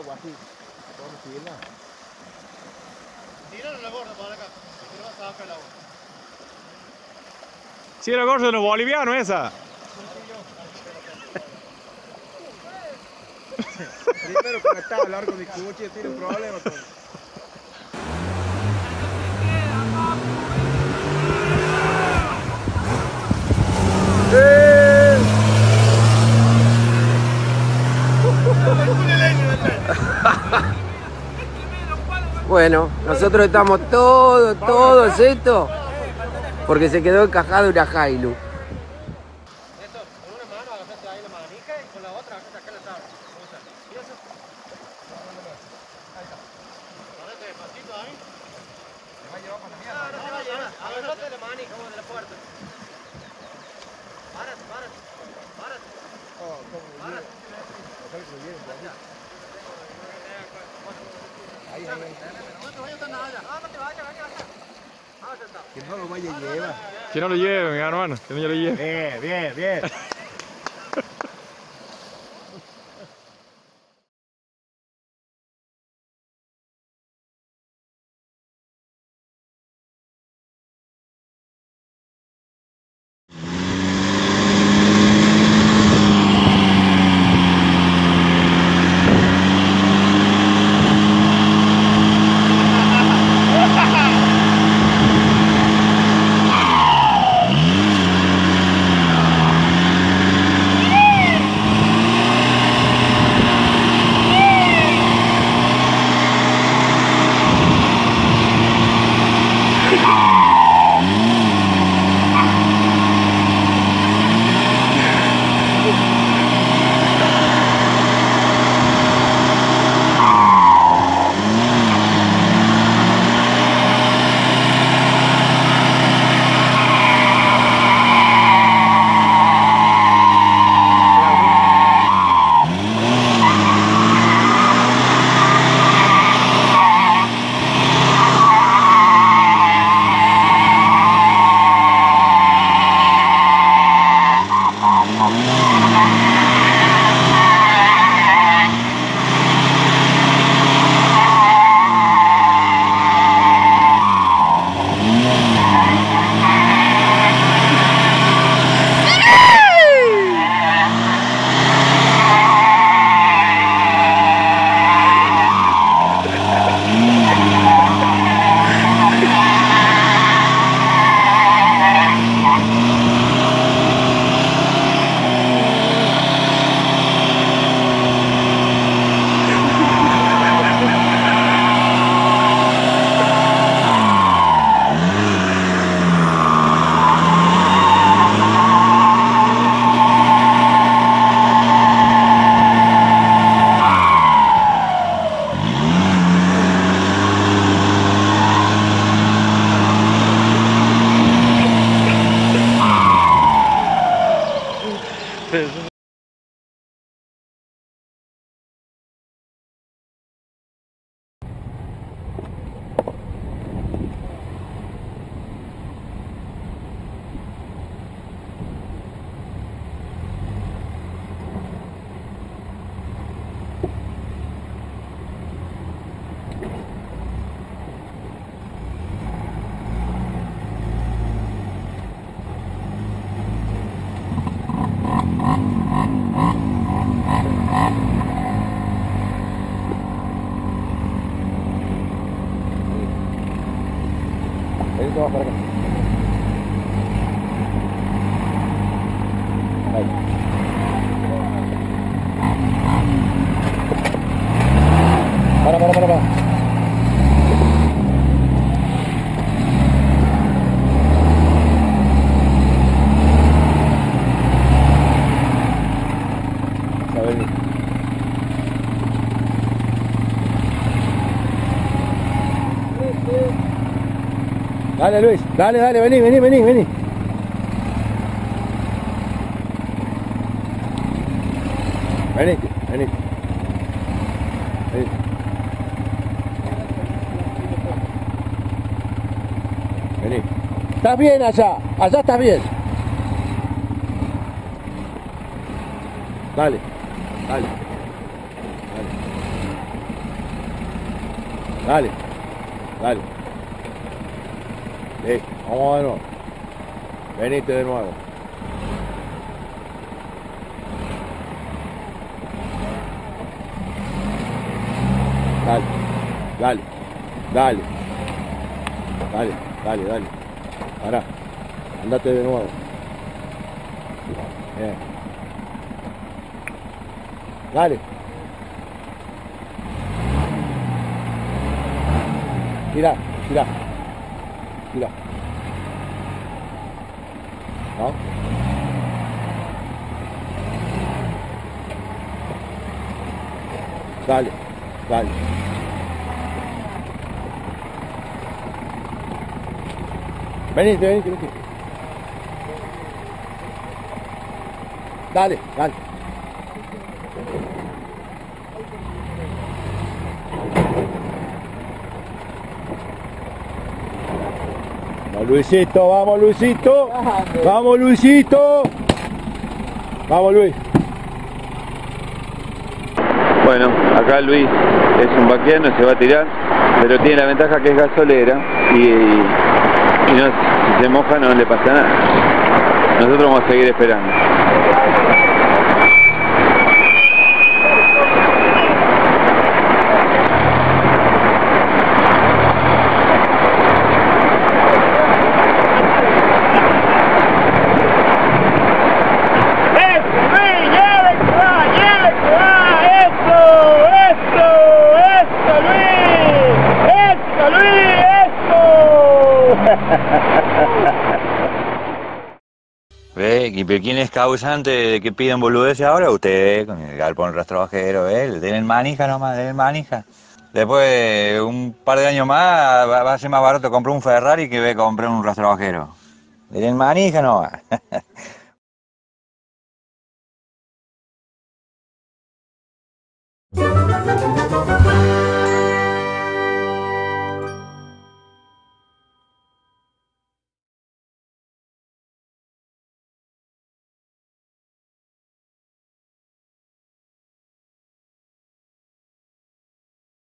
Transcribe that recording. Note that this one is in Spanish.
así. Todo sirva. Tíralo la gorda para acá. Que no vas a sacar la gorda. Sí, la gorda de los bolivianos esa. Primero cuando estaba largo de coche tiene un problema con... Bueno, nosotros estamos todos estos porque se quedó encajada una Hilux. Esto, con una mano agarrate ahí la manica y con la otra agarrate acá la tabla. ¿Y eso? Ahí está. Agarrate despacito ahí. ¿Te va a llevar para la mierda? No, no te va a llevar. Agarrate la manica como de la puerta. Párate. Oh, ¿cómo lo llevo? Ojalá que lo lleven por aquí. Ahí. No te vayas tan allá. No te vayas. Que no lo vaya a llevar. Que no lo lleve, mi hermano. Que no lo lleve. Bien. Ahí te vas para acá. Ahí. Para. A ver. Dale Luis, dale, vení. Vení. Estás bien allá estás bien. Dale. Dale. Dale. Sí, vamos de nuevo. Venite de nuevo. Dale. Dale. Dale. Dale. Dale, dale. Pará. Andate de nuevo. Bien. Dale. Tira, tira. Tira. ¿No? Dale, dale. Venite, venite, venite. Dale, dale. Vamos Luisito, vamos Luisito. Vamos Luisito. Vamos Luis. Bueno, acá Luis es un vaquiano, se va a tirar, pero tiene la ventaja que es gasolera y no, si se moja no le pasa nada. Nosotros vamos a seguir esperando. ¿Pero quién es causante de que piden boludeces ahora? Usted, con el galpón rastrojero, le tienen manija nomás, le tienen manija. Después, un par de años más, va a ser más barato comprar un Ferrari que comprar un rastrojero. Le tienen manija nomás.